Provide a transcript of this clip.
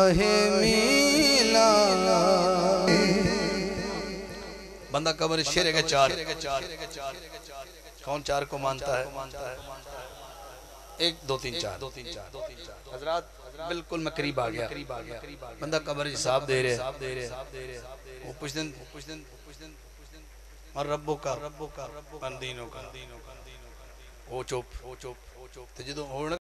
माहे मिला बंदा कब्र शेर के चार कौन चार को मानता है? एक दो तीन चार हजरात बिल्कुल मैं करीब आ गया। बंदा कब्र हिसाब दे रहे वो कुछ दिन और रब्बों का दीनों का वो चुप तो जो